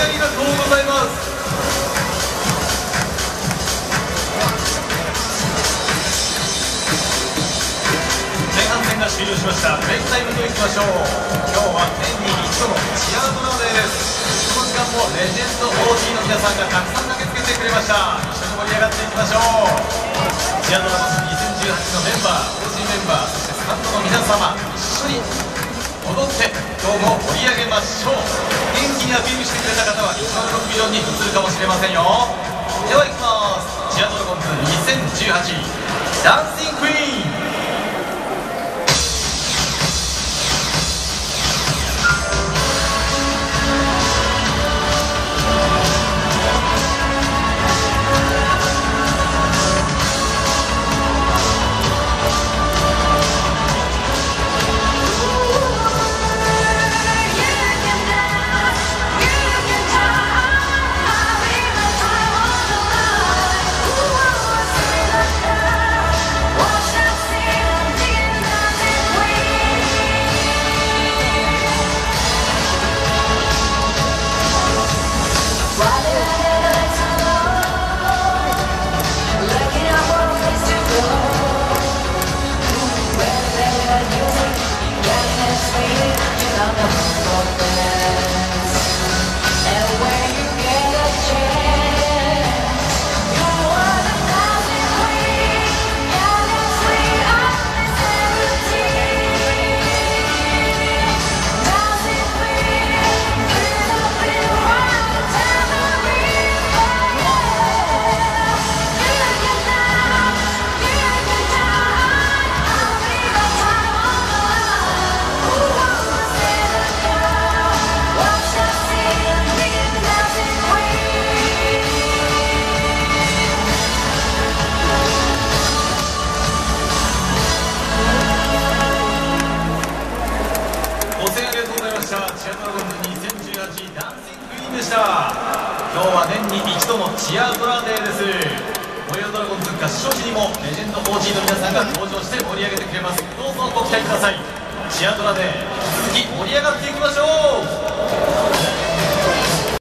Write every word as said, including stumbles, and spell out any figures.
ありがとうございます。前半戦が終了しました。ブレイクタイムといきましょう。今日は年に一度のチアドラデーです。この時間もレジェンド オージー の皆さんがたくさん駆けつけてくれました。一緒に盛り上がっていきましょう。チアドラマスにせんじゅうはちのメンバー、 オージー メンバー、そしてスタンドの皆様、一緒に踊って今日も盛り上げましょう。元気にアピールしてくれた方は一番のビジョンに移るかもしれませんよ。ではいきます。チアドラゴンズにせんじゅうはちダンシングクイーン。チアドラゴンズにせんじゅうはちダンシングクイーンでした。今日は年に一度のチアドラデーです。燃えよドラゴンズ合唱時にもレジェンド オージー の皆さんが登場して盛り上げてくれます。どうぞご期待ください。チアドラデー、引き続き盛り上がっていきましょう。